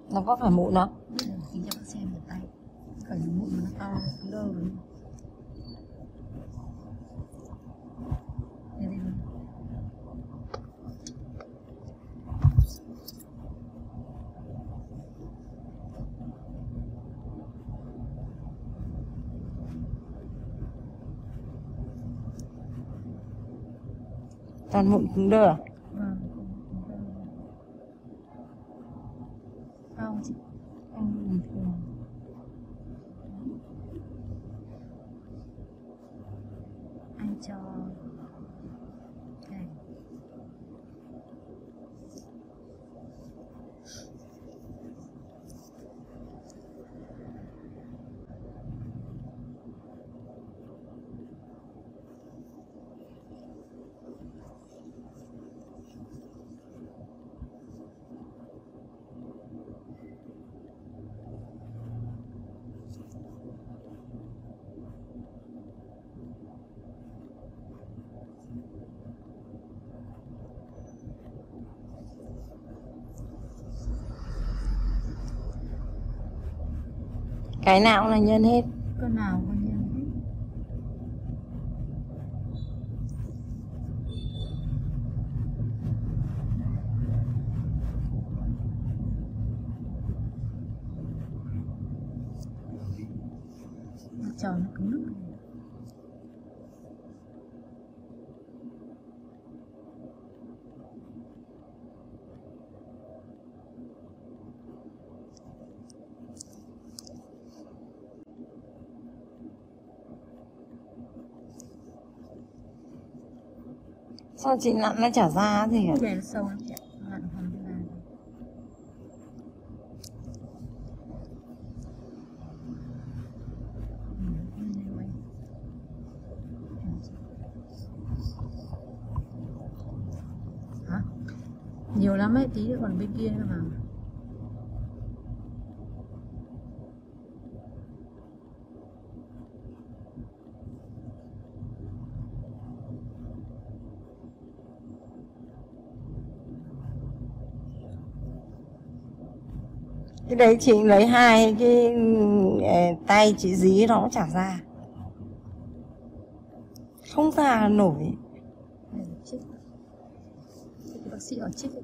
Nó có phải mụn không? Thì cho bác xem ở tay. Phải mụn nó to, cứ đơ rồi. Đây đây. Toàn mụn cứng đơ à? Vâng, không chị, anh bình thường. Anh cho đây. Cái nào cũng là nhân hết. Con nào con nhân hết. Nó tròn nó cứng nước. Sao chị nặn nó chả ra gì hả? Đây nó sâu lắm chị ạ. Nặn hoàn ra. Hả? Nhiều lắm ấy, tí nữa còn bên kia nữa mà. Cái đấy chị lấy hai cái tay chị dí nó cũng chả ra. Không ra nổi. Đây là chích. Cái bác sĩ ở chích ấy.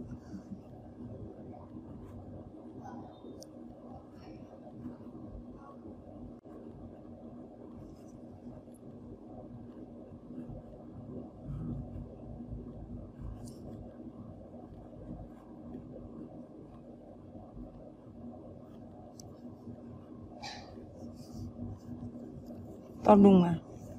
To đùng à?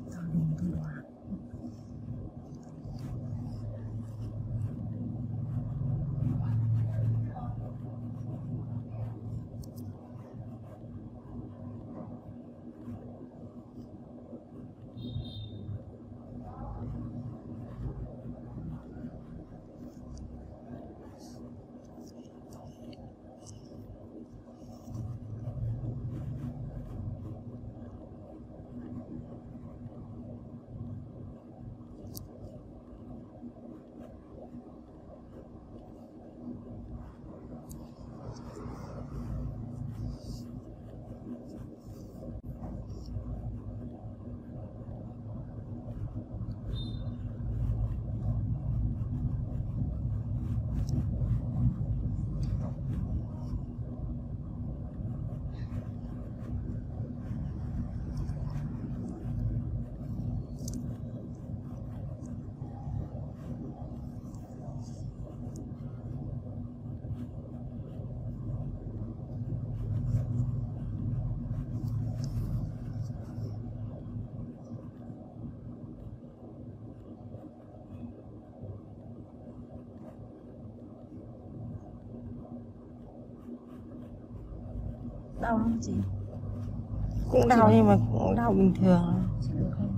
Đau không chị? Cũng đau nhưng mà cũng đau bình thường. Chị được không?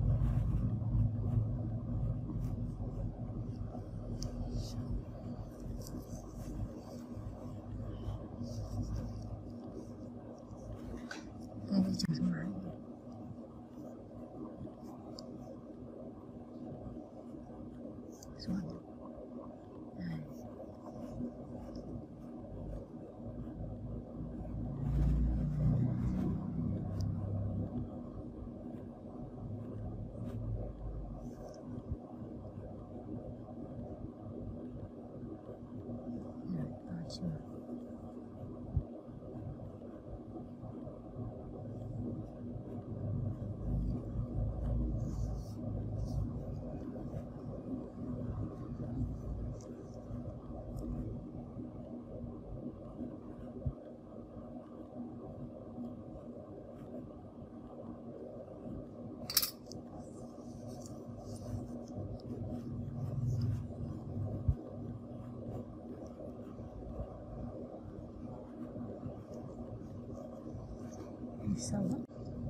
Đây đi chừng xuống máy. Xuống. Đây. Sâu lắm.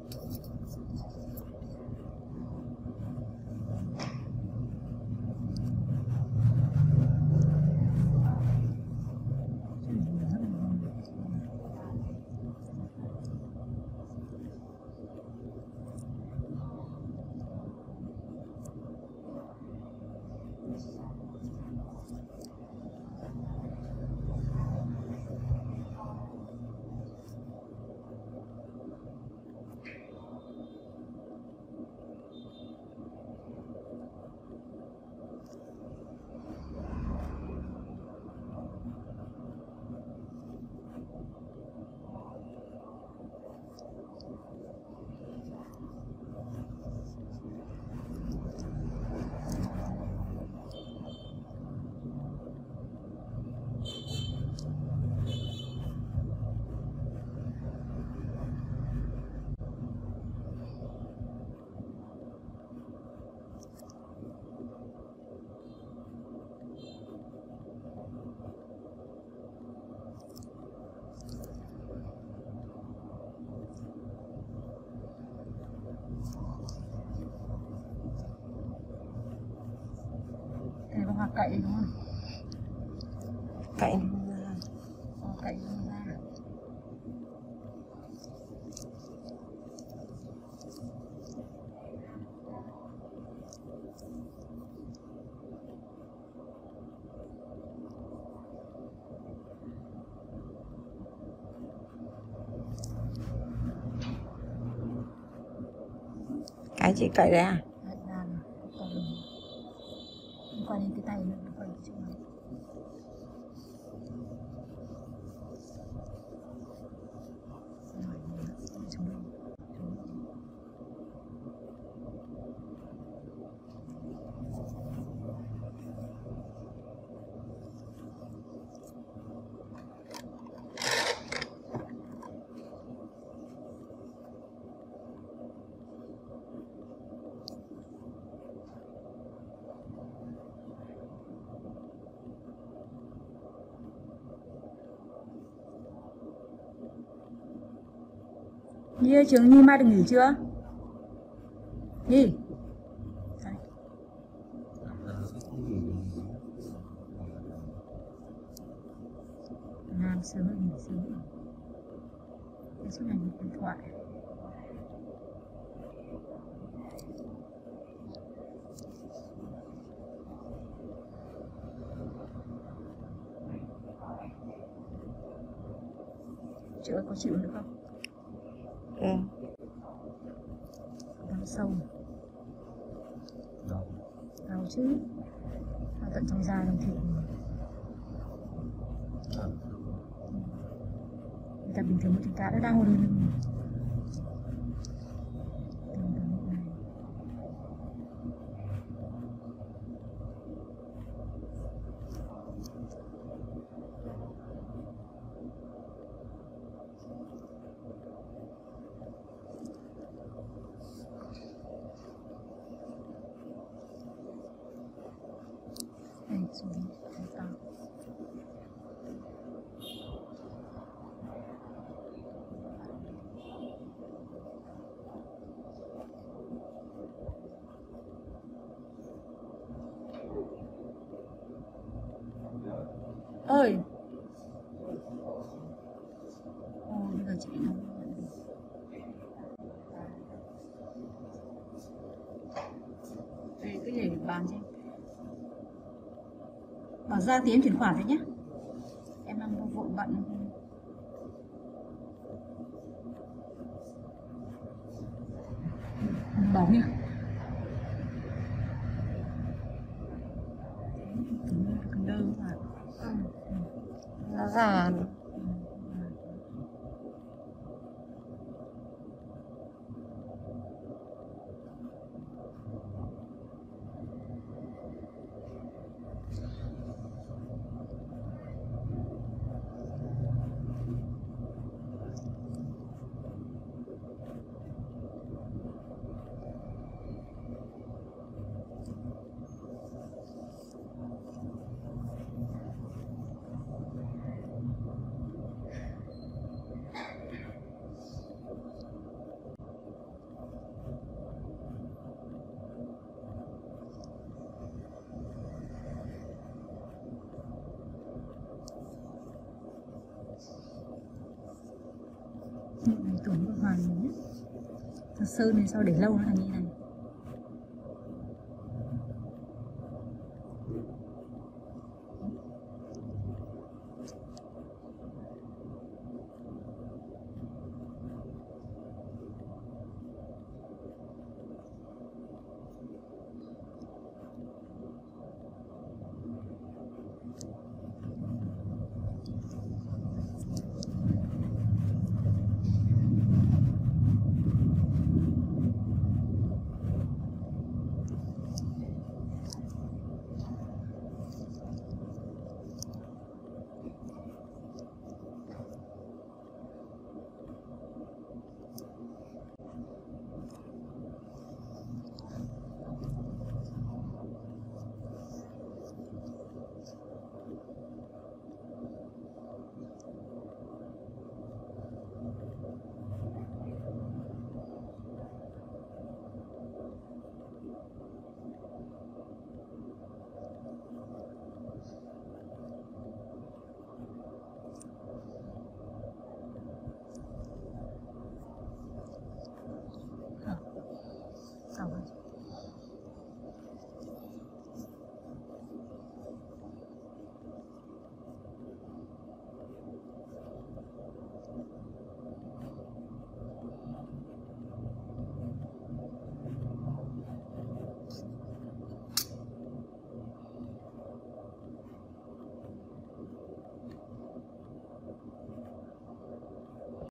Này là hoa cậy đúng không? Cậy Hoa cậy ra. cái chị cậy đấy à? Đấy, ra rồi. Còn liên quan đến cái tay nữa, liên quan đến chỗ này. Nhi ơi, trường Nhi mai được nghỉ chưa? Nhi. Đây. Làm sớm rồi, nghỉ sớm rồi. Cái suốt ngày nghỉ điện thoại. Chị ơi, có chịu nữa không? Ừ. Đau sâu. Đau chứ. Đau tận trong da trong thịt. Người ta bình thường chúng ta đã đau rồi. Đây, xuống đây, to. Ơi. Ồ, bây giờ chị nóng. Đây, cứ để bàn cho em. Bảo ra tí em chuyển khoản đấy nhé. Em đang vội bận. Bóng nhá. Cầm đơ mà. Nó già. Sơn thì sao để lâu nó thành như này.